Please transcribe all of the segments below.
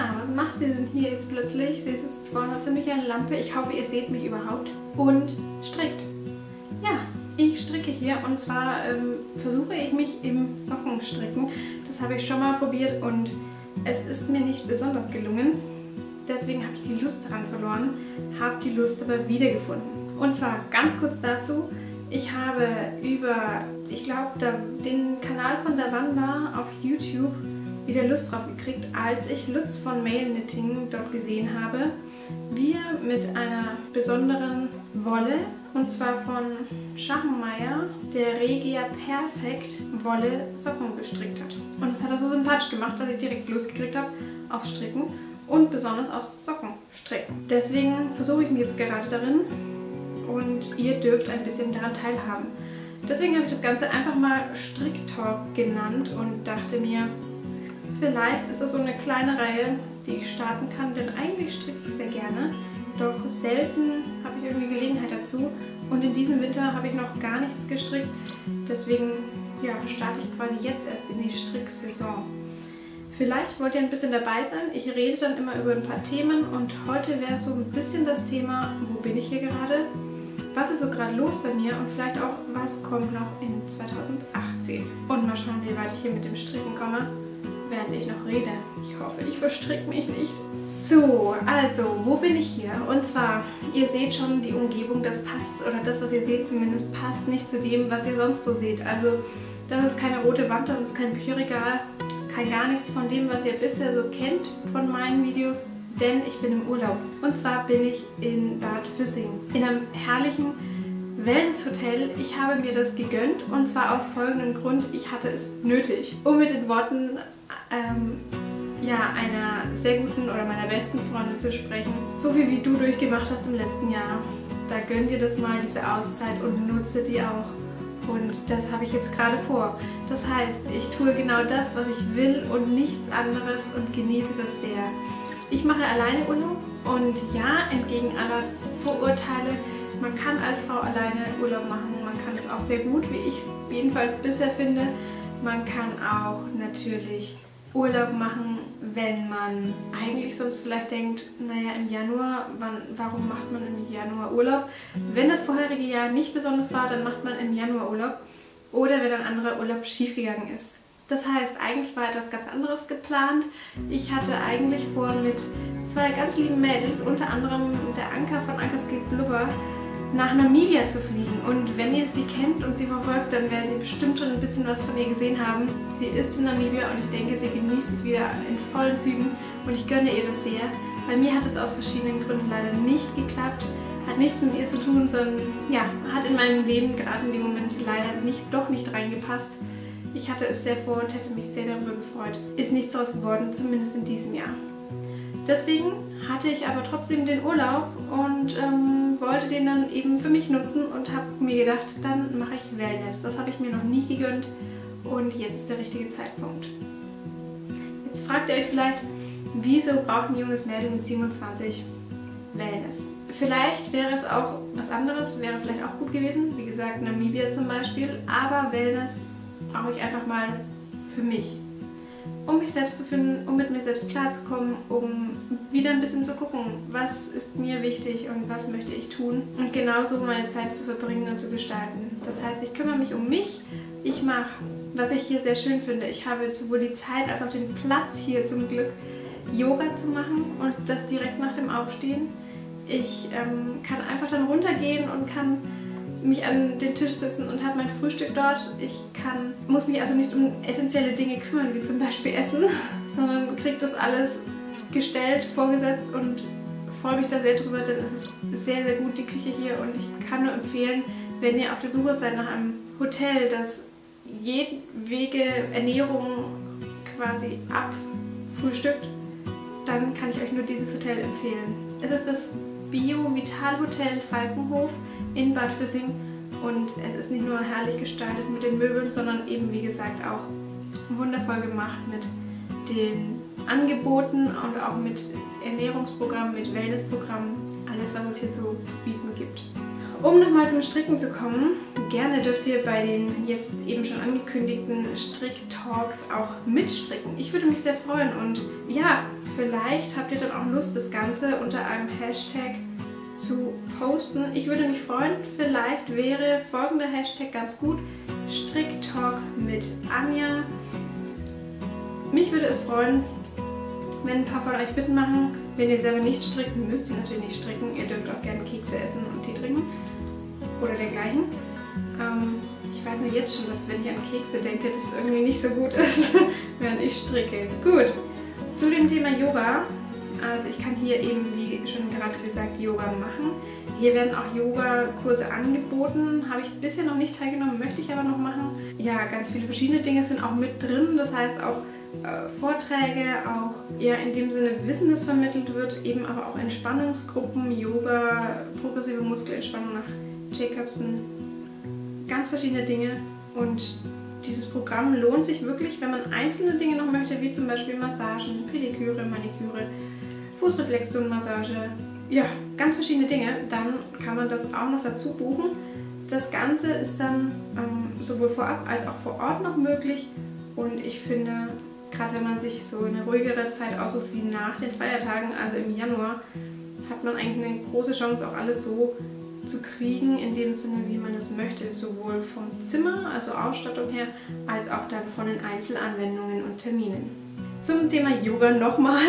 was macht sie denn hier jetzt plötzlich? Sie sitzt vor einer ziemlichen Lampe. Ich hoffe, ihr seht mich überhaupt. Und strickt. Ja, ich stricke hier und zwar versuche ich mich im Sockenstricken. Das habe ich schon mal probiert und es ist mir nicht besonders gelungen. Deswegen habe ich die Lust daran verloren, habe die Lust aber wiedergefunden. Und zwar ganz kurz dazu. Ich habe über, ich glaube, den Kanal von Davanda auf YouTube wieder Lust drauf gekriegt, als ich Lutz von Mail Knitting dort gesehen habe, wie er mit einer besonderen Wolle, und zwar von Schachenmeier, der Regia Perfect Wolle Socken gestrickt hat. Und das hat er so sympathisch gemacht, dass ich direkt Lust gekriegt habe auf Stricken und besonders aufs Sockenstricken. Deswegen versuche ich mich jetzt gerade darin und ihr dürft ein bisschen daran teilhaben. Deswegen habe ich das Ganze einfach mal Stricktalk genannt und dachte mir, vielleicht ist das so eine kleine Reihe, die ich starten kann, denn eigentlich stricke ich sehr gerne, doch selten habe ich irgendwie Gelegenheit dazu und in diesem Winter habe ich noch gar nichts gestrickt, deswegen ja, starte ich quasi jetzt erst in die Stricksaison. Vielleicht wollt ihr ein bisschen dabei sein, ich rede dann immer über ein paar Themen und heute wäre so ein bisschen das Thema, wo bin ich hier gerade, was ist so gerade los bei mir und vielleicht auch, was kommt noch in 2018. Und mal schauen, wie weit ich hier mit dem Stricken komme, während ich noch rede. Ich hoffe, ich verstricke mich nicht. So, also, wo bin ich hier? Und zwar, ihr seht schon die Umgebung, das passt, oder das, was ihr seht zumindest, passt nicht zu dem, was ihr sonst so seht. Also, das ist keine rote Wand, das ist kein Bücherregal, kein gar nichts von dem, was ihr bisher so kennt von meinen Videos, denn ich bin im Urlaub. Und zwar bin ich in Bad Füssing, in einem herrlichen Wellness-Hotel. Ich habe mir das gegönnt und zwar aus folgendem Grund, ich hatte es nötig. Um mit den Worten ja, einer sehr guten oder meiner besten Freundin zu sprechen. So viel wie du durchgemacht hast im letzten Jahr, da gönn dir das mal, diese Auszeit, und nutze die auch. Und das habe ich jetzt gerade vor. Das heißt, ich tue genau das, was ich will und nichts anderes und genieße das sehr. Ich mache alleine Urlaub und ja, entgegen aller Vorurteile, man kann als Frau alleine Urlaub machen. Man kann es auch sehr gut, wie ich jedenfalls bisher finde. Man kann auch natürlich Urlaub machen, wenn man eigentlich sonst vielleicht denkt, naja, im Januar, warum macht man im Januar Urlaub? Wenn das vorherige Jahr nicht besonders war, dann macht man im Januar Urlaub oder wenn ein anderer Urlaub schiefgegangen ist. Das heißt, eigentlich war etwas ganz anderes geplant. Ich hatte eigentlich vor, mit zwei ganz lieben Mädels, unter anderem der Anka von Ankas Geht Blubber, nach Namibia zu fliegen. Und wenn ihr sie kennt und sie verfolgt, dann werdet ihr bestimmt schon ein bisschen was von ihr gesehen haben. Sie ist in Namibia und ich denke, sie genießt es wieder in vollen Zügen und ich gönne ihr das sehr. Bei mir hat es aus verschiedenen Gründen leider nicht geklappt. Hat nichts mit ihr zu tun, sondern ja, hat in meinem Leben gerade in dem Moment leider doch nicht reingepasst. Ich hatte es sehr vor und hätte mich sehr darüber gefreut. Ist nichts daraus geworden, zumindest in diesem Jahr. Deswegen hatte ich aber trotzdem den Urlaub und wollte den dann eben für mich nutzen und habe mir gedacht, dann mache ich Wellness. Das habe ich mir noch nie gegönnt und jetzt ist der richtige Zeitpunkt. Jetzt fragt ihr euch vielleicht, wieso braucht ein junges Mädel mit 27 Wellness? Vielleicht wäre es auch was anderes, wäre vielleicht auch gut gewesen, wie gesagt Namibia zum Beispiel, aber Wellness brauche ich einfach mal für mich. Um mich selbst zu finden, um mit mir selbst klarzukommen, um wieder ein bisschen zu gucken, was ist mir wichtig und was möchte ich tun und genauso meine Zeit zu verbringen und zu gestalten. Das heißt, ich kümmere mich um mich, ich mache, was ich hier sehr schön finde, ich habe sowohl die Zeit als auch den Platz hier zum Glück, Yoga zu machen und das direkt nach dem Aufstehen. Ich kann einfach dann runtergehen und kann mich an den Tisch setzen und habe mein Frühstück dort. Ich muss mich also nicht um essentielle Dinge kümmern, wie zum Beispiel Essen, sondern kriege das alles gestellt, vorgesetzt und freue mich da sehr drüber, denn es ist sehr, sehr gut, die Küche hier, und ich kann nur empfehlen, wenn ihr auf der Suche seid nach einem Hotel, das jedwege Ernährung quasi abfrühstückt, dann kann ich euch nur dieses Hotel empfehlen. Es ist das Bio-Vital-Hotel Falkenhof in Bad Füssing und es ist nicht nur herrlich gestaltet mit den Möbeln, sondern eben wie gesagt auch wundervoll gemacht mit den Angeboten und auch mit Ernährungsprogrammen, mit Wellnessprogrammen, alles was es hier so zu bieten gibt. Um nochmal zum Stricken zu kommen, gerne dürft ihr bei den jetzt eben schon angekündigten Stricktalks auch mitstricken. Ich würde mich sehr freuen und ja, vielleicht habt ihr dann auch Lust, das Ganze unter einem Hashtag zu posten. Ich würde mich freuen, vielleicht wäre folgender Hashtag ganz gut: Stricktalk mit Anja. Mich würde es freuen, wenn ein paar von euch mitmachen. Wenn ihr selber nicht stricken, müsst ihr natürlich nicht stricken. Ihr dürft auch gerne Kekse essen und Tee trinken oder dergleichen. Ich weiß nur jetzt schon, dass wenn ich an Kekse denke, das irgendwie nicht so gut ist, während ich stricke. Gut, zu dem Thema Yoga. Also ich kann hier eben, wie schon gerade gesagt, Yoga machen. Hier werden auch Yoga-Kurse angeboten. Habe ich bisher noch nicht teilgenommen, möchte ich aber noch machen. Ja, ganz viele verschiedene Dinge sind auch mit drin. Das heißt auch Vorträge, auch ja, in dem Sinne Wissen, das vermittelt wird, eben aber auch Entspannungsgruppen, Yoga, progressive Muskelentspannung nach Jacobson, ganz verschiedene Dinge. Und dieses Programm lohnt sich wirklich, wenn man einzelne Dinge noch möchte, wie zum Beispiel Massagen, Pediküre, Maniküre, Fußreflexzonenmassage, ja, ganz verschiedene Dinge, dann kann man das auch noch dazu buchen. Das Ganze ist dann sowohl vorab als auch vor Ort noch möglich und ich finde, gerade wenn man sich so eine ruhigere Zeit aussucht wie nach den Feiertagen, also im Januar, hat man eigentlich eine große Chance, auch alles so zu kriegen, in dem Sinne, wie man es möchte, sowohl vom Zimmer, also Ausstattung her, als auch dann von den Einzelanwendungen und Terminen. Zum Thema Yoga nochmal.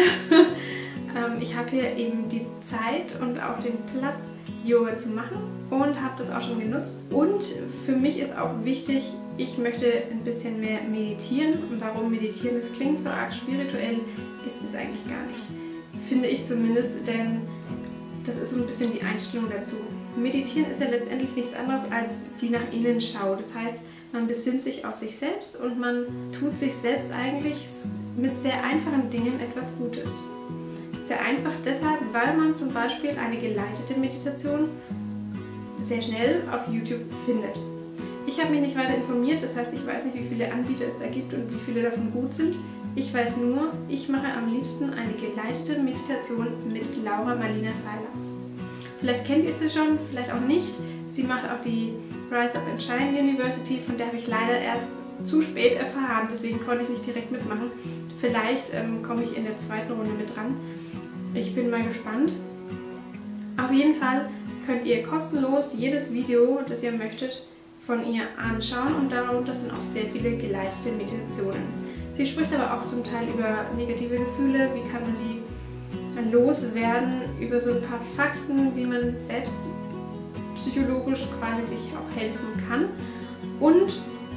Ich habe hier eben die Zeit und auch den Platz, Yoga zu machen und habe das auch schon genutzt. Und für mich ist auch wichtig, ich möchte ein bisschen mehr meditieren. Und warum meditieren? Das klingt so arg spirituell, ist es eigentlich gar nicht. Finde ich zumindest, denn das ist so ein bisschen die Einstellung dazu. Meditieren ist ja letztendlich nichts anderes als die nach innen Schau. Das heißt, man besinnt sich auf sich selbst und man tut sich selbst eigentlich mit sehr einfachen Dingen etwas Gutes. Sehr einfach deshalb, weil man zum Beispiel eine geleitete Meditation sehr schnell auf YouTube findet. Ich habe mich nicht weiter informiert, das heißt, ich weiß nicht, wie viele Anbieter es da gibt und wie viele davon gut sind. Ich weiß nur, ich mache am liebsten eine geleitete Meditation mit Laura Marlina Seiler. Vielleicht kennt ihr sie schon, vielleicht auch nicht. Sie macht auch die Rise Up and Shine University, von der habe ich leider erst zu spät erfahren, deswegen konnte ich nicht direkt mitmachen. Vielleicht komme ich in der zweiten Runde mit dran. Ich bin mal gespannt. Auf jeden Fall könnt ihr kostenlos jedes Video, das ihr möchtet, von ihr anschauen und darunter sind auch sehr viele geleitete Meditationen. Sie spricht aber auch zum Teil über negative Gefühle, wie kann man die loswerden, über so ein paar Fakten, wie man selbst psychologisch quasi sich auch helfen kann. Und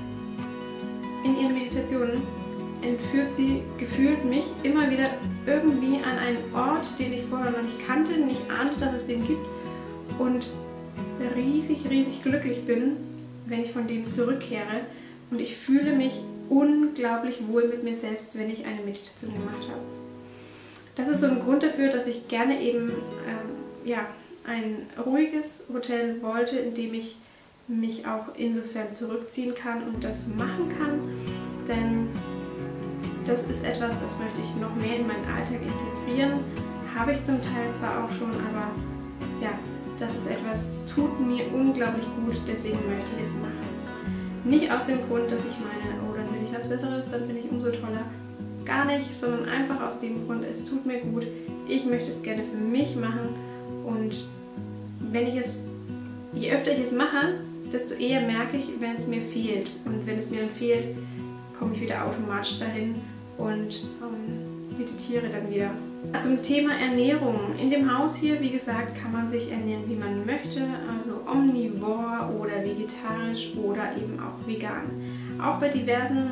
in ihren Meditationen entführt sie gefühlt mich immer wieder irgendwie an einen Ort, den ich vorher noch nicht kannte, nicht ahnte, dass es den gibt und riesig, riesig glücklich bin, wenn ich von dem zurückkehre und ich fühle mich unglaublich wohl mit mir selbst, wenn ich eine Meditation gemacht habe. Das ist so ein Grund dafür, dass ich gerne eben ja, ein ruhiges Hotel wollte, in dem ich mich auch insofern zurückziehen kann und das machen kann, denn das ist etwas, das möchte ich noch mehr in meinen Alltag integrieren. Habe ich zum Teil zwar auch schon, aber ja, das ist etwas, das tut mir unglaublich gut, deswegen möchte ich es machen. Nicht aus dem Grund, dass ich meine, oh, dann bin ich was Besseres, dann bin ich umso toller. Gar nicht, sondern einfach aus dem Grund, es tut mir gut, ich möchte es gerne für mich machen und wenn ich es, je öfter ich es mache, desto eher merke ich, wenn es mir fehlt. Und wenn es mir dann fehlt, komme ich wieder automatisch dahin und meditiere dann wieder. Zum Thema Ernährung. In dem Haus hier, wie gesagt, kann man sich ernähren, wie man möchte, also omnivor oder vegetarisch oder eben auch vegan. Auch bei diversen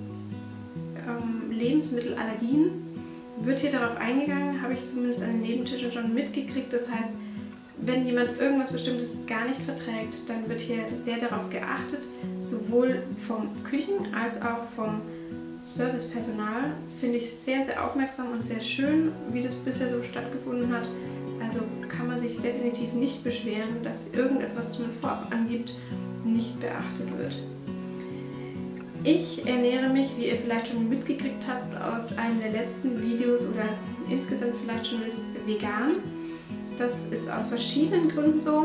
Lebensmittelallergien wird hier darauf eingegangen, habe ich zumindest an den Nebentischen schon mitgekriegt. Das heißt, wenn jemand irgendwas Bestimmtes gar nicht verträgt, dann wird hier sehr darauf geachtet, sowohl vom Küchen- als auch vom Servicepersonal. Finde ich sehr, sehr aufmerksam und sehr schön, wie das bisher so stattgefunden hat. Also kann man sich definitiv nicht beschweren, dass irgendetwas, das man vorab angibt, nicht beachtet wird. Ich ernähre mich, wie ihr vielleicht schon mitgekriegt habt, aus einem der letzten Videos oder insgesamt vielleicht schon wisst, vegan. Das ist aus verschiedenen Gründen so.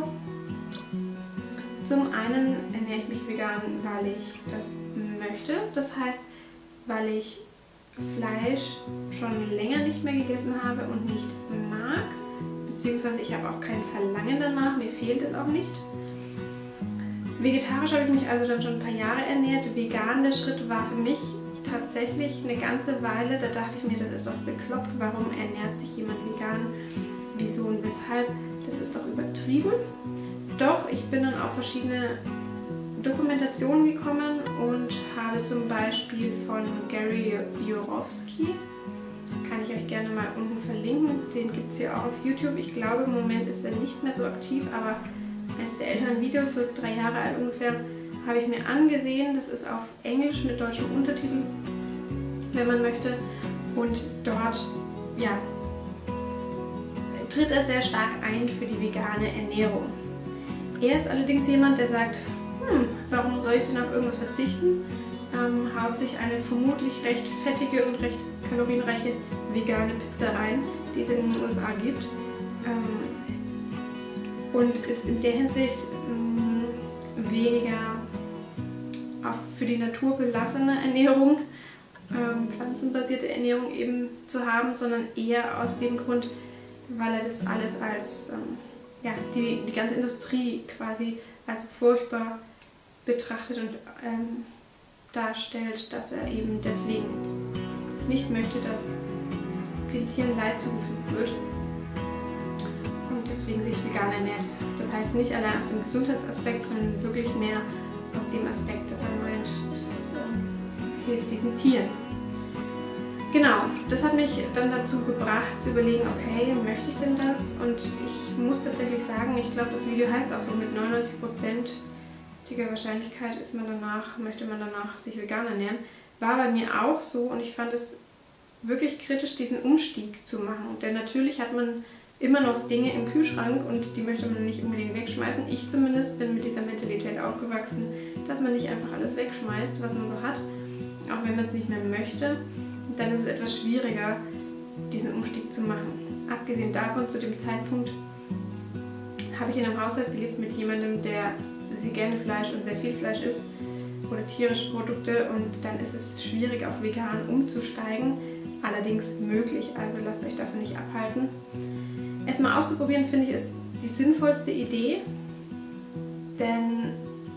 Zum einen ernähre ich mich vegan, weil ich das möchte. Das heißt, weil ich Fleisch schon länger nicht mehr gegessen habe und nicht mag, beziehungsweise ich habe auch kein Verlangen danach, mir fehlt es auch nicht. Vegetarisch habe ich mich also dann schon ein paar Jahre ernährt. Vegan, der Schritt war für mich tatsächlich eine ganze Weile, da dachte ich mir, das ist doch bekloppt, warum ernährt sich jemand vegan, wieso und weshalb, das ist doch übertrieben. Doch, ich bin dann auf verschiedene Dokumentationen gekommen und habe zum Beispiel von Gary Yourofsky, kann ich euch gerne mal unten verlinken, den gibt es hier auch auf YouTube. Ich glaube, im Moment ist er nicht mehr so aktiv, aber eines der älteren Videos, so 3 Jahre alt ungefähr, habe ich mir angesehen. Das ist auf Englisch mit deutschem Untertitel, wenn man möchte. Und dort, ja, tritt er sehr stark ein für die vegane Ernährung. Er ist allerdings jemand, der sagt, warum soll ich denn auf irgendwas verzichten? Haut sich eine vermutlich recht fettige und recht kalorienreiche vegane Pizza rein, die es in den USA gibt. Und ist in der Hinsicht weniger für die Natur belassene Ernährung, pflanzenbasierte Ernährung eben zu haben, sondern eher aus dem Grund, weil er das alles als, ja, die ganze Industrie quasi als furchtbar betrachtet und darstellt, dass er eben deswegen nicht möchte, dass den Tieren Leid zugefügt wird und deswegen sich vegan ernährt. Das heißt nicht allein aus dem Gesundheitsaspekt, sondern wirklich mehr aus dem Aspekt, dass er meint, das hilft diesen Tieren. Genau, das hat mich dann dazu gebracht zu überlegen, okay, möchte ich denn das? Und ich muss tatsächlich sagen, ich glaube, das Video heißt auch so, mit 99%iger Wahrscheinlichkeit möchte man danach sich vegan ernähren. War bei mir auch so und ich fand es wirklich kritisch, diesen Umstieg zu machen. Denn natürlich hat man immer noch Dinge im Kühlschrank und die möchte man nicht unbedingt wegschmeißen. Ich zumindest bin mit dieser Mentalität aufgewachsen, dass man nicht einfach alles wegschmeißt, was man so hat, auch wenn man es nicht mehr möchte. Dann ist es etwas schwieriger, diesen Umstieg zu machen. Abgesehen davon, zu dem Zeitpunkt habe ich in einem Haushalt gelebt mit jemandem, der sehr gerne Fleisch und sehr viel Fleisch isst oder tierische Produkte und dann ist es schwierig, auf vegan umzusteigen. Allerdings möglich, also lasst euch davon nicht abhalten. Es mal auszuprobieren, finde ich, ist die sinnvollste Idee, denn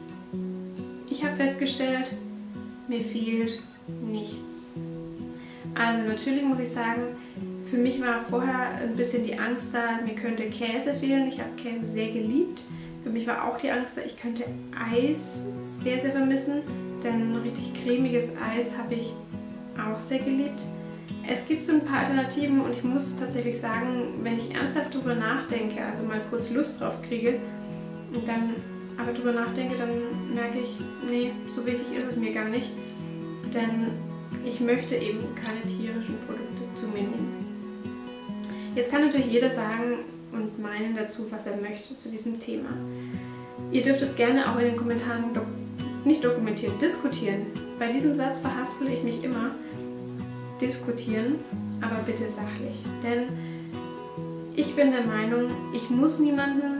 ich habe festgestellt, mir fehlt nichts. Also natürlich muss ich sagen, für mich war vorher ein bisschen die Angst da, mir könnte Käse fehlen. Ich habe Käse sehr geliebt. Für mich war auch die Angst da, ich könnte Eis sehr, sehr vermissen, denn richtig cremiges Eis habe ich auch sehr geliebt. Es gibt so ein paar Alternativen und ich muss tatsächlich sagen, wenn ich ernsthaft darüber nachdenke, also mal kurz Lust drauf kriege und dann aber darüber nachdenke, dann merke ich, nee, so wichtig ist es mir gar nicht, denn ich möchte eben keine tierischen Produkte zu mir nehmen. Jetzt kann natürlich jeder sagen und meinen dazu, was er möchte zu diesem Thema. Ihr dürft es gerne auch in den Kommentaren nicht dokumentieren, diskutieren. Bei diesem Satz verhaspel ich mich immer. Diskutieren, aber bitte sachlich. Denn ich bin der Meinung, ich muss niemanden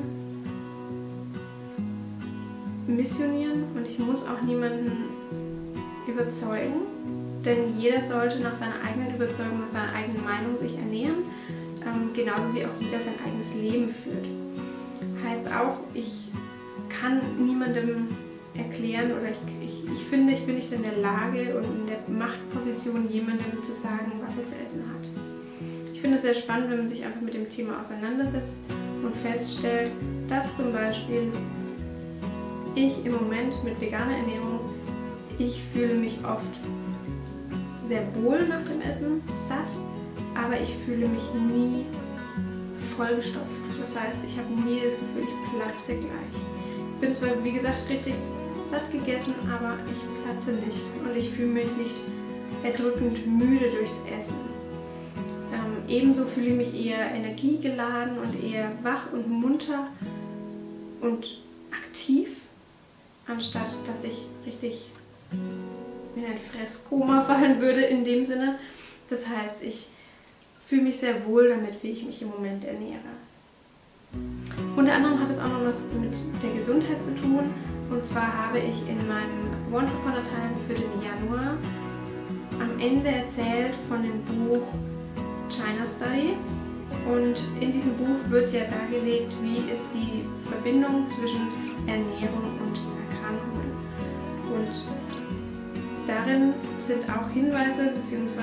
missionieren und ich muss auch niemanden überzeugen, denn jeder sollte nach seiner eigenen Überzeugung, nach seiner eigenen Meinung sich ernähren, genauso wie auch jeder sein eigenes Leben führt. Heißt auch, ich kann niemandem erklären oder ich finde, ich bin nicht in der Lage und in der Machtposition, jemandem zu sagen, was er zu essen hat. Ich finde es sehr spannend, wenn man sich einfach mit dem Thema auseinandersetzt und feststellt, dass zum Beispiel ich im Moment mit veganer Ernährung, ich fühle mich oft sehr wohl nach dem Essen, satt, aber ich fühle mich nie vollgestopft. Das heißt, ich habe nie das Gefühl, ich platze gleich. Ich bin zwar, wie gesagt, richtig satt gegessen, aber ich platze nicht und ich fühle mich nicht erdrückend müde durchs Essen. Ebenso fühle ich mich eher energiegeladen und eher wach und munter und aktiv, anstatt dass ich richtig in ein Fresskoma fallen würde in dem Sinne. Das heißt, ich fühle mich sehr wohl damit, wie ich mich im Moment ernähre. Unter anderem hat es auch noch was mit der Gesundheit zu tun. Und zwar habe ich in meinem Once Upon a Time für den Januar am Ende erzählt von dem Buch China Study. Und in diesem Buch wird ja dargelegt, wie ist die Verbindung zwischen Ernährung und Erkrankungen. Und darin sind auch Hinweise bzw.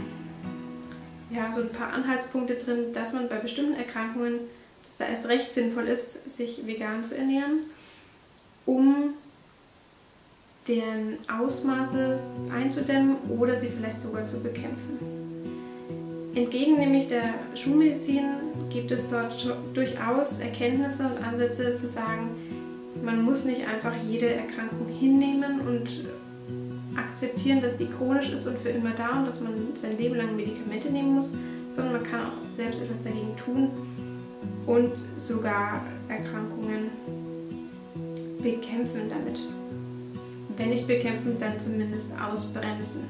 ja, so ein paar Anhaltspunkte drin, dass man bei bestimmten Erkrankungen, dass da erst recht sinnvoll ist, sich vegan zu ernähren, um deren Ausmaße einzudämmen oder sie vielleicht sogar zu bekämpfen. Entgegen nämlich der Schulmedizin gibt es dort durchaus Erkenntnisse und Ansätze zu sagen, man muss nicht einfach jede Erkrankung hinnehmen und akzeptieren, dass die chronisch ist und für immer da und dass man sein Leben lang Medikamente nehmen muss, sondern man kann auch selbst etwas dagegen tun und sogar Erkrankungen bekämpfen damit. Wenn nicht bekämpfen, dann zumindest ausbremsen.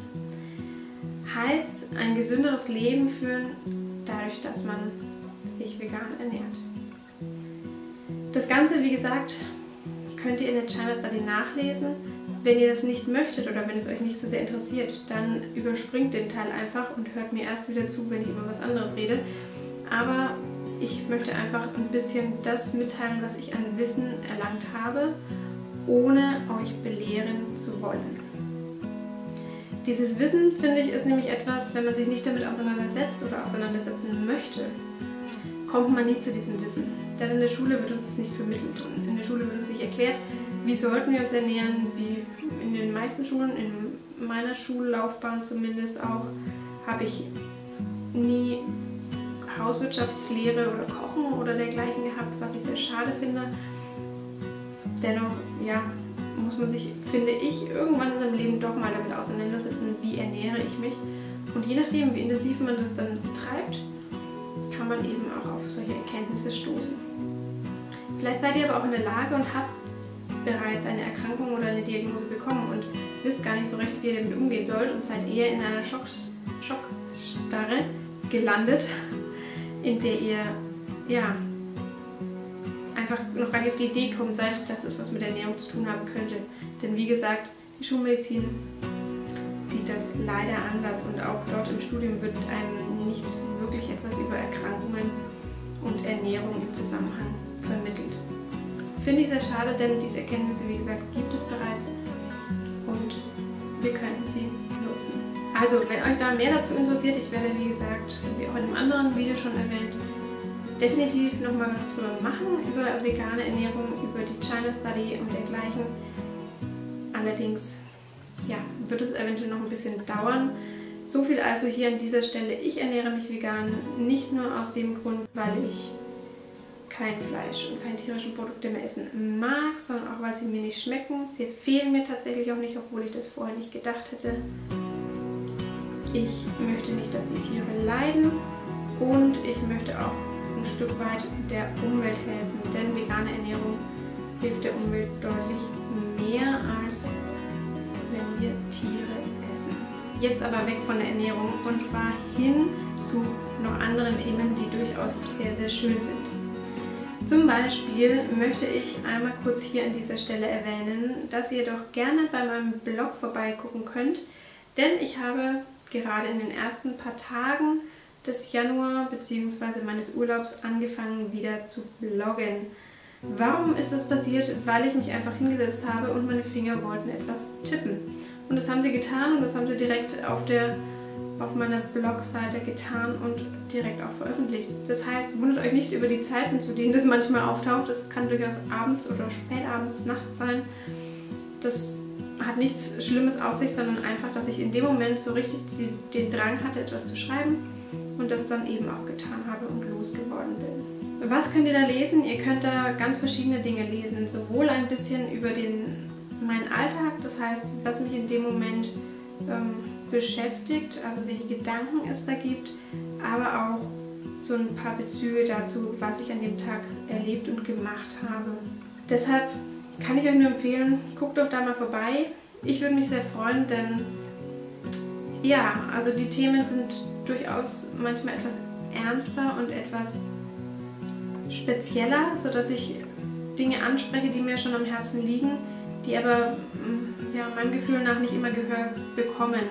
Heißt, ein gesünderes Leben führen, dadurch, dass man sich vegan ernährt. Das Ganze, wie gesagt, könnt ihr in der China Study nachlesen. Wenn ihr das nicht möchtet oder wenn es euch nicht so sehr interessiert, dann überspringt den Teil einfach und hört mir erst wieder zu, wenn ich über was anderes rede. Aber ich möchte einfach ein bisschen das mitteilen, was ich an Wissen erlangt habe, ohne euch belehren zu wollen. Dieses Wissen, finde ich, ist nämlich etwas, wenn man sich nicht damit auseinandersetzt oder auseinandersetzen möchte, kommt man nie zu diesem Wissen. Denn in der Schule wird uns das nicht vermittelt. Und in der Schule wird uns nicht erklärt, wie sollten wir uns ernähren, wie in den meisten Schulen, in meiner Schullaufbahn zumindest auch, habe ich nie Hauswirtschaftslehre oder Kochen oder dergleichen gehabt, was ich sehr schade finde. Dennoch, ja, muss man sich, finde ich, irgendwann in seinem Leben doch mal damit auseinandersetzen, wie ernähre ich mich. Und je nachdem, wie intensiv man das dann betreibt, kann man eben auch auf solche Erkenntnisse stoßen. Vielleicht seid ihr aber auch in der Lage und habt bereits eine Erkrankung oder eine Diagnose bekommen und wisst gar nicht so recht, wie ihr damit umgehen sollt und seid eher in einer Schockstarre gelandet, in der ihr ja einfach noch gar nicht auf die Idee kommen seid, dass es was mit Ernährung zu tun haben könnte. Denn wie gesagt, die Schulmedizin sieht das leider anders und auch dort im Studium wird einem nicht wirklich etwas über Erkrankungen und Ernährung im Zusammenhang vermittelt. Finde ich sehr schade, denn diese Erkenntnisse, wie gesagt, gibt es bereits und wir können sie nutzen. Also, wenn euch da mehr dazu interessiert, ich werde, wie gesagt, wie auch in einem anderen Video schon erwähnt, definitiv nochmal was drüber machen, über vegane Ernährung, über die China Study und dergleichen. Allerdings ja, wird es eventuell noch ein bisschen dauern. So viel also hier an dieser Stelle. Ich ernähre mich vegan, nicht nur aus dem Grund, weil ich kein Fleisch und keine tierischen Produkte mehr essen mag, sondern auch, weil sie mir nicht schmecken. Sie fehlen mir tatsächlich auch nicht, obwohl ich das vorher nicht gedacht hätte. Ich möchte nicht, dass die Tiere leiden und ich möchte auch ein Stück weit der Umwelt helfen, denn vegane Ernährung hilft der Umwelt deutlich mehr, als wenn wir Tiere essen. Jetzt aber weg von der Ernährung und zwar hin zu noch anderen Themen, die durchaus sehr, sehr schön sind. Zum Beispiel möchte ich einmal kurz hier an dieser Stelle erwähnen, dass ihr doch gerne bei meinem Blog vorbeigucken könnt, denn ich habe gerade in den ersten paar Tagen des Januar bzw. meines Urlaubs angefangen wieder zu bloggen. Warum ist das passiert? Weil ich mich einfach hingesetzt habe und meine Finger wollten etwas tippen. Und das haben sie getan und das haben sie direkt auf meiner Blogseite getan und direkt auch veröffentlicht. Das heißt, wundert euch nicht über die Zeiten, zu denen das manchmal auftaucht. Das kann durchaus abends oder spätabends, nachts sein. Das hat nichts Schlimmes auf sich, sondern einfach, dass ich in dem Moment so richtig den Drang hatte, etwas zu schreiben und das dann eben auch getan habe und losgeworden bin. Was könnt ihr da lesen? Ihr könnt da ganz verschiedene Dinge lesen. Sowohl ein bisschen über meinen Alltag, das heißt, was mich in dem Moment beschäftigt, also welche Gedanken es da gibt, aber auch so ein paar Bezüge dazu, was ich an dem Tag erlebt und gemacht habe. Deshalb kann ich euch nur empfehlen, guckt doch da mal vorbei. Ich würde mich sehr freuen, denn ja, also die Themen sind durchaus manchmal etwas ernster und etwas spezieller, sodass ich Dinge anspreche, die mir schon am Herzen liegen, die aber ja, meinem Gefühl nach nicht immer Gehör bekommen.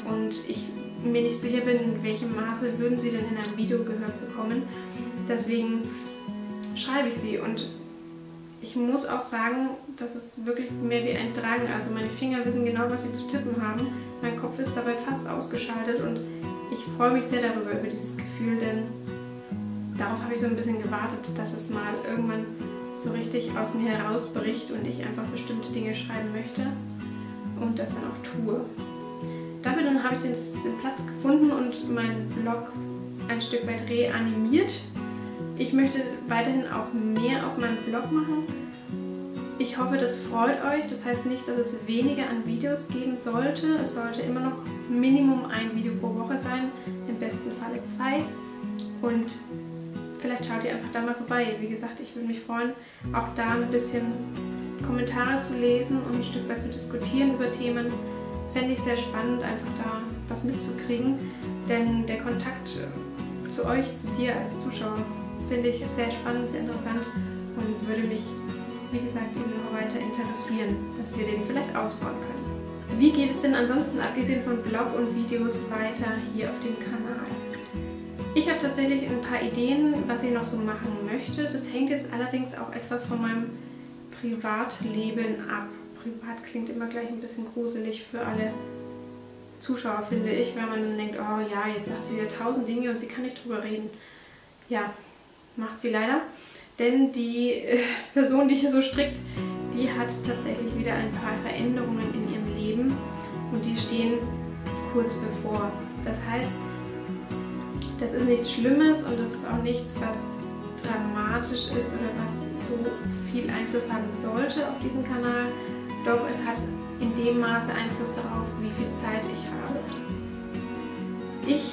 und ich mir nicht sicher bin, in welchem Maße würden sie denn in einem Video gehört bekommen. Deswegen schreibe ich sie und ich muss auch sagen, das ist wirklich mehr wie ein Drang. Also meine Finger wissen genau, was sie zu tippen haben. Mein Kopf ist dabei fast ausgeschaltet und ich freue mich sehr darüber, über dieses Gefühl, denn darauf habe ich so ein bisschen gewartet, dass es mal irgendwann so richtig aus mir herausbricht und ich einfach bestimmte Dinge schreiben möchte und das dann auch tue. Dafür dann habe ich den Platz gefunden und meinen Blog ein Stück weit reanimiert. Ich möchte weiterhin auch mehr auf meinem Blog machen. Ich hoffe, das freut euch. Das heißt nicht, dass es weniger an Videos geben sollte. Es sollte immer noch Minimum ein Video pro Woche sein, im besten Falle 2. Und vielleicht schaut ihr einfach da mal vorbei. Wie gesagt, ich würde mich freuen, auch da ein bisschen Kommentare zu lesen und ein Stück weit zu diskutieren über Themen. Fände ich sehr spannend, einfach da was mitzukriegen. Denn der Kontakt zu euch, zu dir als Zuschauer, finde ich sehr spannend, sehr interessant und würde mich, wie gesagt, eben noch weiter interessieren, dass wir den vielleicht ausbauen können. Wie geht es denn ansonsten, abgesehen von Blog und Videos, weiter hier auf dem Kanal? Ich habe tatsächlich ein paar Ideen, was ich noch so machen möchte. Das hängt jetzt allerdings auch etwas von meinem Privatleben ab. Privat klingt immer gleich ein bisschen gruselig für alle Zuschauer, finde ich, wenn man dann denkt, oh ja, jetzt sagt sie wieder 1000 Dinge und sie kann nicht drüber reden. Ja, macht sie leider, denn die Person, die hier so strickt, die hat tatsächlich wieder ein paar Veränderungen in ihrem Leben und die stehen kurz bevor. Das heißt, das ist nichts Schlimmes und das ist auch nichts, was dramatisch ist oder was so viel Einfluss haben sollte auf diesen Kanal. Doch es hat in dem Maße Einfluss darauf, wie viel Zeit ich habe. Ich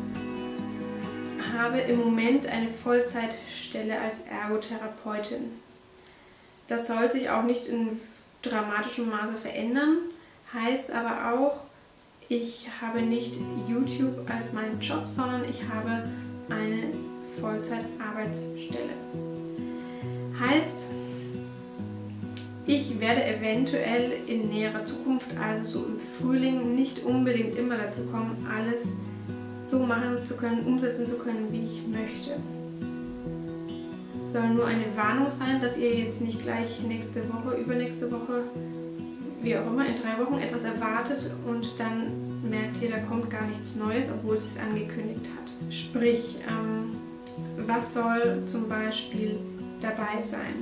habe im Moment eine Vollzeitstelle als Ergotherapeutin. Das soll sich auch nicht in dramatischem Maße verändern, heißt aber auch, ich habe nicht YouTube als meinen Job, sondern ich habe eine Vollzeitarbeitsstelle. Heißt, ich werde eventuell in näherer Zukunft, also so im Frühling, nicht unbedingt immer dazu kommen, alles so machen zu können, umsetzen zu können, wie ich möchte. Es soll nur eine Warnung sein, dass ihr jetzt nicht gleich nächste Woche, übernächste Woche, wie auch immer, in 3 Wochen etwas erwartet und dann merkt ihr, da kommt gar nichts Neues, obwohl es sich angekündigt hat. Sprich, was soll zum Beispiel dabei sein?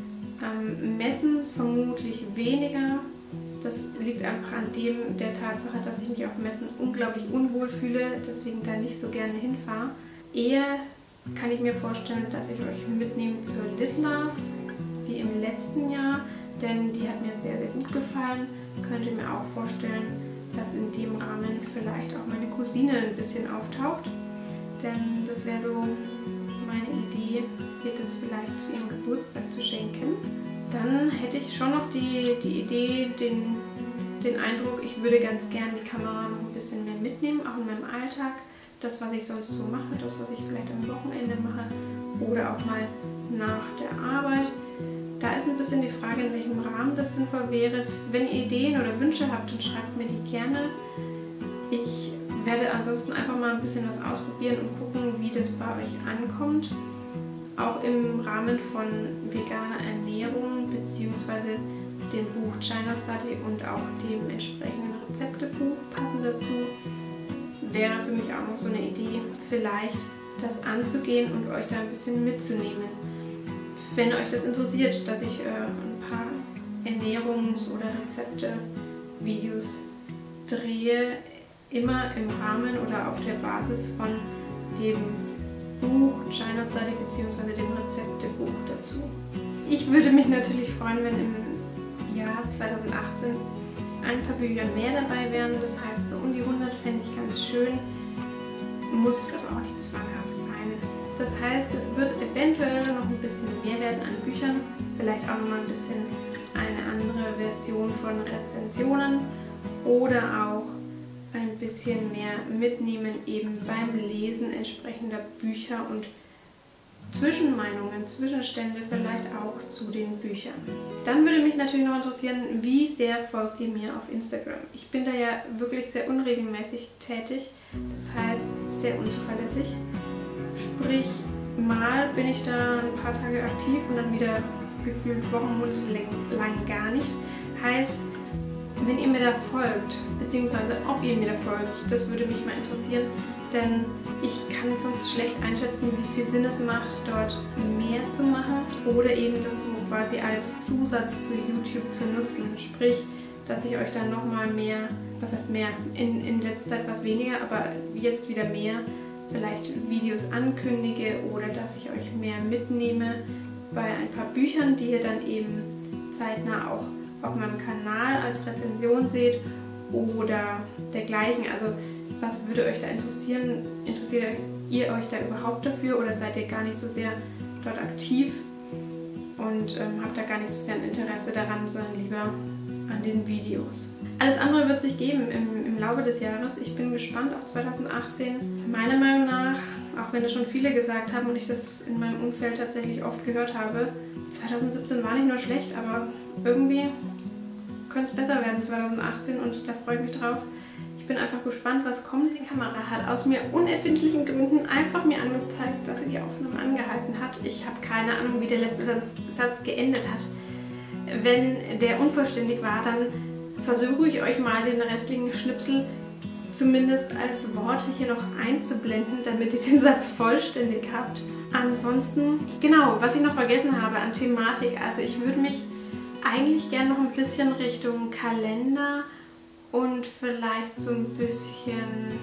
Messen vermutlich weniger. Das liegt einfach an der Tatsache, dass ich mich auf Messen unglaublich unwohl fühle, deswegen da nicht so gerne hinfahre. Eher kann ich mir vorstellen, dass ich euch mitnehme zur Litlove, wie im letzten Jahr, denn die hat mir sehr, sehr gut gefallen. Könnte mir auch vorstellen, dass in dem Rahmen vielleicht auch meine Cousine ein bisschen auftaucht, denn das wäre so meine Idee, ihr das vielleicht zu ihrem Geburtstag zu schenken. Dann hätte ich schon noch die Idee, den Eindruck, ich würde ganz gern die Kamera noch ein bisschen mehr mitnehmen, auch in meinem Alltag. Das, was ich sonst so mache, das, was ich vielleicht am Wochenende mache oder auch mal nach der Arbeit. Da ist ein bisschen die Frage, in welchem Rahmen das sinnvoll wäre. Wenn ihr Ideen oder Wünsche habt, dann schreibt mir die gerne. Ich werde ansonsten einfach mal ein bisschen was ausprobieren und gucken, wie das bei euch ankommt. Auch im Rahmen von veganer Ernährung bzw. dem Buch China Study und auch dem entsprechenden Rezeptebuch passend dazu, wäre für mich auch noch so eine Idee, vielleicht das anzugehen und euch da ein bisschen mitzunehmen. Wenn euch das interessiert, dass ich ein paar Ernährungs- oder Rezepte-Videos drehe, immer im Rahmen oder auf der Basis von dem Buch China Study bzw. dem Rezeptebuch dazu. Ich würde mich natürlich freuen, wenn im Jahr 2018 ein paar Bücher mehr dabei wären. Das heißt, so um die 100 fände ich ganz schön. Muss jetzt aber auch nicht zwanghaft sein. Das heißt, es wird eventuell noch ein bisschen mehr werden an Büchern. Vielleicht auch noch mal ein bisschen eine andere Version von Rezensionen oder auch ein bisschen mehr mitnehmen eben beim Lesen entsprechender Bücher und Zwischenmeinungen, Zwischenstände vielleicht auch zu den Büchern. Dann würde mich natürlich noch interessieren, wie sehr folgt ihr mir auf Instagram? Ich bin da ja wirklich sehr unregelmäßig tätig, das heißt sehr unzuverlässig. Sprich, mal bin ich da ein paar Tage aktiv und dann wieder gefühlt Wochen, Monate lang gar nicht. Heißt, wenn ihr mir da folgt, beziehungsweise ob ihr mir da folgt, das würde mich mal interessieren, denn ich kann sonst schlecht einschätzen, wie viel Sinn es macht, dort mehr zu machen oder eben das so quasi als Zusatz zu YouTube zu nutzen. Sprich, dass ich euch dann nochmal mehr, was heißt mehr, in letzter Zeit was weniger, aber jetzt wieder mehr, vielleicht Videos ankündige oder dass ich euch mehr mitnehme bei ein paar Büchern, die ihr dann eben zeitnah auch auf meinem Kanal als Rezension seht oder dergleichen. Also was würde euch da interessieren? Interessiert ihr euch da überhaupt dafür oder seid ihr gar nicht so sehr dort aktiv und habt da gar nicht so sehr ein Interesse daran, sondern lieber an den Videos? Alles andere wird sich geben im Laufe des Jahres. Ich bin gespannt auf 2018. Meiner Meinung nach, auch wenn das schon viele gesagt haben und ich das in meinem Umfeld tatsächlich oft gehört habe, 2017 war nicht nur schlecht, aber irgendwie könnte es besser werden 2018 und da freue ich mich drauf. Ich bin einfach gespannt, was kommt. Die Kamera hat aus mir unerfindlichen Gründen einfach mir angezeigt, dass sie die Aufnahme angehalten hat. Ich habe keine Ahnung, wie der letzte Satz geendet hat. Wenn der unvollständig war, dann versuche ich euch mal den restlichen Schnipsel zumindest als Worte hier noch einzublenden, damit ihr den Satz vollständig habt. Ansonsten, genau, was ich noch vergessen habe an Thematik, also ich würde mich eigentlich gerne noch ein bisschen Richtung Kalender und vielleicht so ein bisschen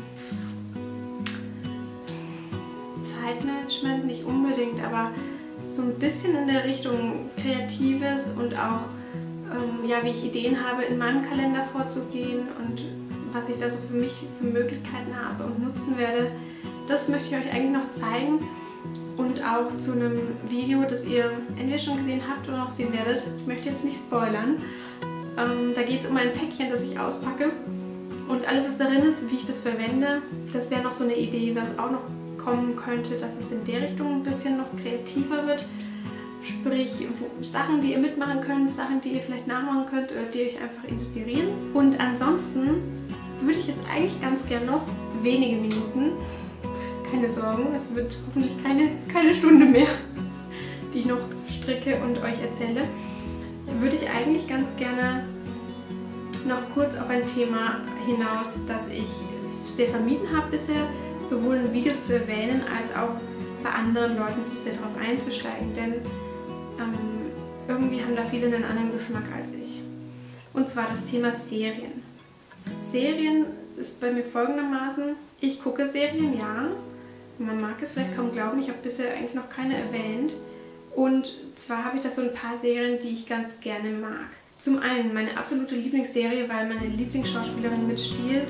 Zeitmanagement, nicht unbedingt, aber so ein bisschen in der Richtung Kreatives und auch ja, wie ich Ideen habe, in meinem Kalender vorzugehen und was ich da so für mich für Möglichkeiten habe und nutzen werde. Das möchte ich euch eigentlich noch zeigen und auch zu einem Video, das ihr entweder schon gesehen habt oder noch sehen werdet. Ich möchte jetzt nicht spoilern. Da geht es um ein Päckchen, das ich auspacke und alles, was darin ist, wie ich das verwende. Das wäre noch so eine Idee, was auch noch kommen könnte, dass es in der Richtung ein bisschen noch kreativer wird. Sprich, Sachen, die ihr mitmachen könnt, Sachen, die ihr vielleicht nachmachen könnt oder die euch einfach inspirieren. Und ansonsten würde ich jetzt eigentlich ganz gern noch wenige Minuten, keine Sorgen, es wird hoffentlich keine Stunde mehr, die ich noch stricke und euch erzähle, würde ich eigentlich ganz gerne noch kurz auf ein Thema hinaus, das ich sehr vermieden habe bisher, sowohl in Videos zu erwähnen, als auch bei anderen Leuten zu sehr darauf einzusteigen, denn irgendwie haben da viele einen anderen Geschmack als ich. Und zwar das Thema Serien. Serien ist bei mir folgendermaßen, ich gucke Serien, ja, man mag es vielleicht kaum glauben, ich habe bisher eigentlich noch keine erwähnt. Und zwar habe ich da so ein paar Serien, die ich ganz gerne mag. Zum einen meine absolute Lieblingsserie, weil meine Lieblingsschauspielerin mitspielt,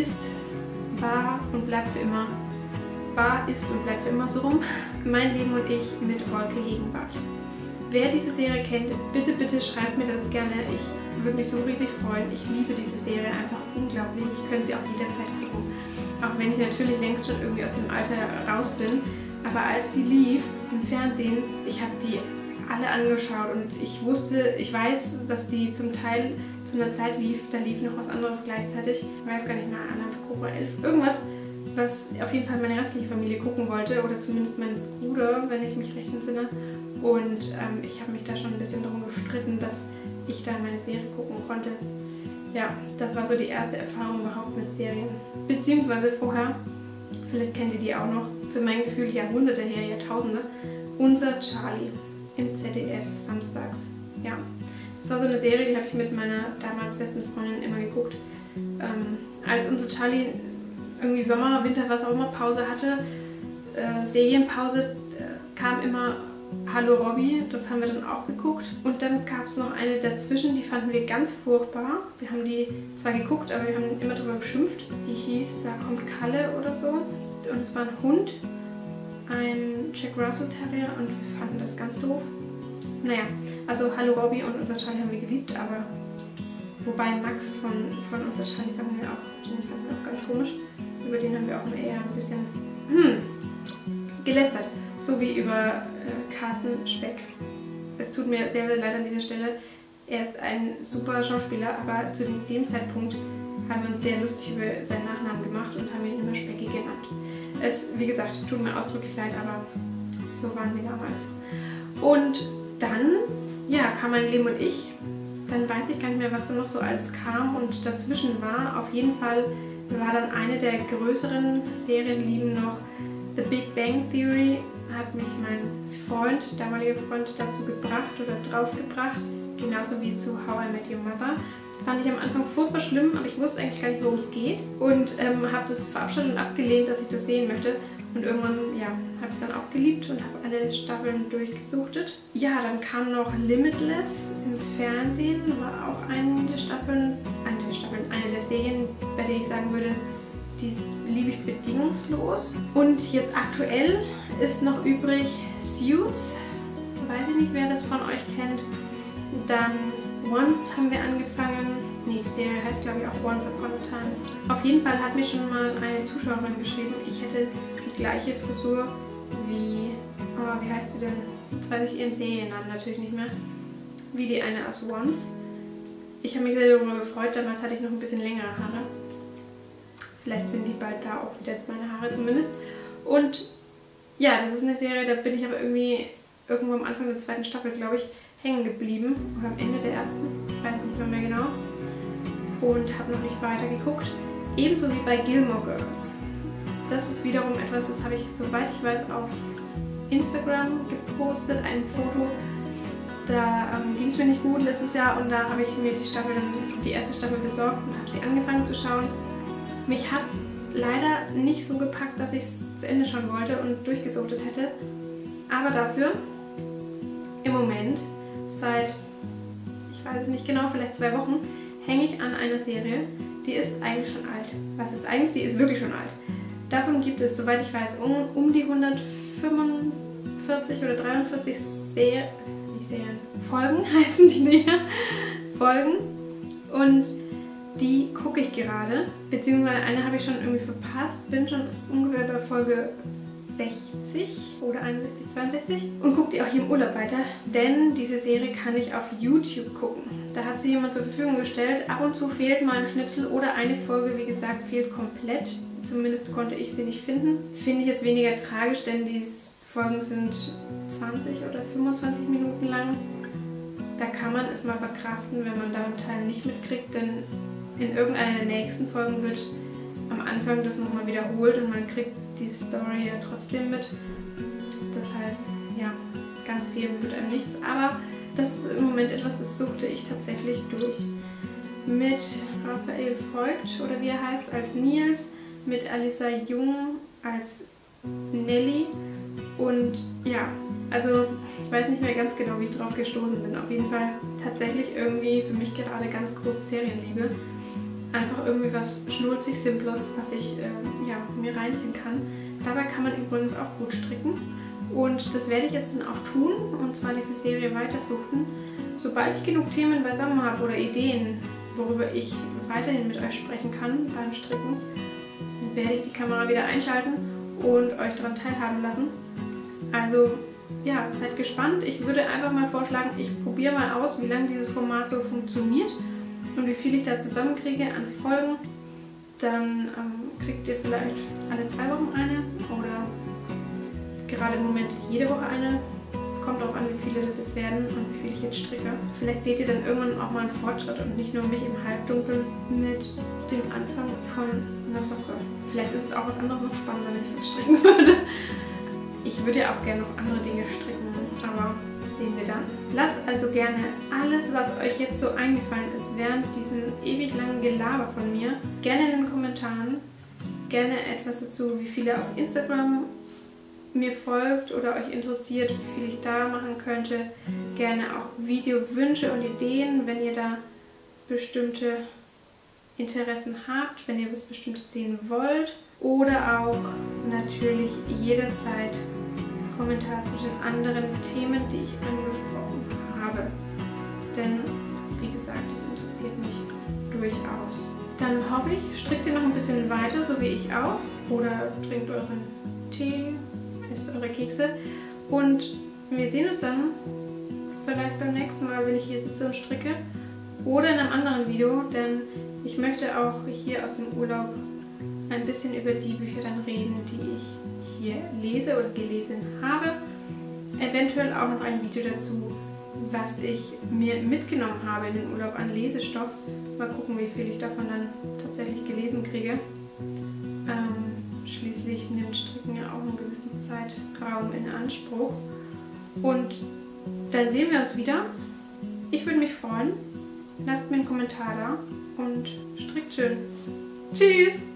war und bleibt für immer, ist und bleibt für immer so rum, Mein Leben und ich mit Wolke Hegenbart. Wer diese Serie kennt, bitte, bitte schreibt mir das gerne. Ich würde mich so riesig freuen. Ich liebe diese Serie einfach unglaublich. Ich könnte sie auch jederzeit gucken. Auch wenn ich natürlich längst schon irgendwie aus dem Alter raus bin. Aber als die lief im Fernsehen, ich habe die alle angeschaut und ich weiß, dass die zum Teil zu einer Zeit lief, da lief noch was anderes gleichzeitig. Ich weiß gar nicht mehr, Anna, Cobra 11, irgendwas, was auf jeden Fall meine restliche Familie gucken wollte oder zumindest mein Bruder, wenn ich mich recht entsinne. Und ich habe mich da schon ein bisschen darum gestritten, dass ich da meine Serie gucken konnte. Ja, das war so die erste Erfahrung überhaupt mit Serien. Beziehungsweise vorher, vielleicht kennt ihr die auch noch, für mein Gefühl Jahrhunderte her, Jahrtausende, Unser Charlie im ZDF samstags. Ja, das war so eine Serie, die habe ich mit meiner damals besten Freundin immer geguckt. Als Unser Charlie irgendwie Sommer, Winter, was auch immer Pause hatte, Serienpause, kam immer Hallo Robby, das haben wir dann auch geguckt. Und dann gab es noch eine dazwischen, die fanden wir ganz furchtbar. Wir haben die zwar geguckt, aber wir haben immer darüber geschimpft. Die hieß Da kommt Kalle oder so. Und es war ein Hund, ein Jack Russell Terrier und wir fanden das ganz doof. Naja, also Hallo Robby und Unser Charlie haben wir geliebt, aber wobei Max von Unser Charlie fanden wir auch ganz komisch. Über den haben wir auch eher ein bisschen gelästert. sowie über Carsten Speck. Es tut mir sehr, sehr leid an dieser Stelle. Er ist ein super Schauspieler, aber zu dem Zeitpunkt haben wir uns sehr lustig über seinen Nachnamen gemacht und haben ihn immer Specki genannt. Es, wie gesagt, tut mir ausdrücklich leid, aber so waren wir damals. Und dann, ja, kam mein Leben und ich. Dann weiß ich gar nicht mehr, was da noch so alles kam und dazwischen war. Auf jeden Fall war dann eine der größeren Serienlieben noch The Big Bang Theory. Hat mich mein Freund, damaliger Freund, dazu gebracht oder draufgebracht. Genauso wie zu How I Met Your Mother. Fand ich am Anfang furchtbar schlimm, aber ich wusste eigentlich gar nicht, worum es geht. Und habe das verabschiedet und abgelehnt, dass ich das sehen möchte. Und irgendwann, ja, habe ich es dann auch geliebt und habe alle Staffeln durchgesuchtet. Ja, dann kam noch Limitless im Fernsehen. War auch eine der Staffeln, eine der Serien, bei der ich sagen würde, die liebe ich bedingungslos. Und jetzt aktuell ist noch übrig Suits. Weiß ich nicht, wer das von euch kennt. Dann Once haben wir angefangen. Nee, die Serie heißt glaube ich auch Once Upon a Time. Auf jeden Fall hat mir schon mal eine Zuschauerin geschrieben, ich hätte die gleiche Frisur wie, oh, wie heißt sie denn? Jetzt weiß ich ihren Seriennamen natürlich nicht mehr. Wie die eine aus Once. Ich habe mich sehr darüber gefreut, damals hatte ich noch ein bisschen längere Haare. Vielleicht sind die bald da auch wieder, meine Haare zumindest. Und ja, das ist eine Serie, da bin ich aber irgendwie irgendwo am Anfang der zweiten Staffel, glaube ich, hängen geblieben. Oder am Ende der ersten, ich weiß nicht mehr genau. Und habe noch nicht weiter geguckt. Ebenso wie bei Gilmore Girls. Das ist wiederum etwas, das habe ich, soweit ich weiß, auf Instagram gepostet, ein Foto. Da ging es mir nicht gut letztes Jahr und da habe ich mir die erste Staffel besorgt und habe sie angefangen zu schauen. Mich hat es leider nicht so gepackt, dass ich es zu Ende schauen wollte und durchgesuchtet hätte. Aber dafür im Moment seit, ich weiß es nicht genau, vielleicht 2 Wochen, hänge ich an einer Serie, die ist eigentlich schon alt. Was ist eigentlich? Die ist wirklich schon alt. Davon gibt es, soweit ich weiß, um die 145 oder 43 Folgen heißen die Dinger. Folgen. Und die gucke ich gerade, beziehungsweise eine habe ich schon irgendwie verpasst, bin schon ungefähr bei Folge 60 oder 61, 62 und gucke die auch hier im Urlaub weiter, denn diese Serie kann ich auf YouTube gucken. Da hat sie jemand zur Verfügung gestellt. Ab und zu fehlt mal ein Schnipsel oder eine Folge, wie gesagt, fehlt komplett. Zumindest konnte ich sie nicht finden. Finde ich jetzt weniger tragisch, denn die Folgen sind 20 oder 25 Minuten lang. Da kann man es mal verkraften, wenn man da einen Teil nicht mitkriegt, denn in irgendeiner der nächsten Folgen wird am Anfang das nochmal wiederholt und man kriegt die Story ja trotzdem mit. Das heißt, ja, ganz viel wird einem nichts, aber das ist im Moment etwas, das suchte ich tatsächlich durch. Mit Raphael Voigt, oder wie er heißt, als Nils, mit Alissa Jung als Nelly und ja, also ich weiß nicht mehr ganz genau, wie ich drauf gestoßen bin. Auf jeden Fall tatsächlich irgendwie für mich gerade ganz große Serienliebe. Einfach irgendwie was schnulzig Simples, was ich ja, mir reinziehen kann. Dabei kann man übrigens auch gut stricken. Und das werde ich jetzt dann auch tun, und zwar diese Serie weitersuchen. Sobald ich genug Themen beisammen habe oder Ideen, worüber ich weiterhin mit euch sprechen kann beim Stricken, werde ich die Kamera wieder einschalten und euch daran teilhaben lassen. Also ja, seid gespannt. Ich würde einfach mal vorschlagen, ich probiere mal aus, wie lange dieses Format so funktioniert und wie viel ich da zusammenkriege an Folgen. Dann kriegt ihr vielleicht alle 2 Wochen eine oder gerade im Moment jede Woche eine. Kommt darauf an, wie viele das jetzt werden und wie viel ich jetzt stricke. Vielleicht seht ihr dann irgendwann auch mal einen Fortschritt und nicht nur mich im Halbdunkeln mit dem Anfang von einer Socke. Vielleicht ist es auch was anderes noch spannender, wenn ich was stricken würde. Ich würde ja auch gerne noch andere Dinge stricken, aber das sehen wir dann. Lasst also gerne alles, was euch jetzt so eingefallen ist, während diesem ewig langen Gelaber von mir, gerne in den Kommentaren. Gerne etwas dazu, wie viele auf Instagram mir folgt oder euch interessiert, wie viel ich da machen könnte. Gerne auch Videowünsche und Ideen, wenn ihr da bestimmte Interessen habt, wenn ihr was Bestimmtes sehen wollt. Oder auch natürlich jederzeit Kommentar zu den anderen Themen, die ich angesprochen habe. Denn, wie gesagt, das interessiert mich durchaus. Dann hoffe ich, strickt ihr noch ein bisschen weiter, so wie ich auch. Oder trinkt euren Tee, esst eure Kekse. Und wir sehen uns dann vielleicht beim nächsten Mal, wenn ich hier sitze und stricke. Oder in einem anderen Video, denn ich möchte auch hier aus dem Urlaub ein bisschen über die Bücher dann reden, die ich hier lese oder gelesen habe. Eventuell auch noch ein Video dazu, was ich mir mitgenommen habe in den Urlaub an Lesestoff. Mal gucken, wie viel ich davon dann tatsächlich gelesen kriege. Schließlich nimmt Stricken ja auch einen gewissen Zeitraum in Anspruch. Und dann sehen wir uns wieder. Ich würde mich freuen. Lasst mir einen Kommentar da und strickt schön. Tschüss!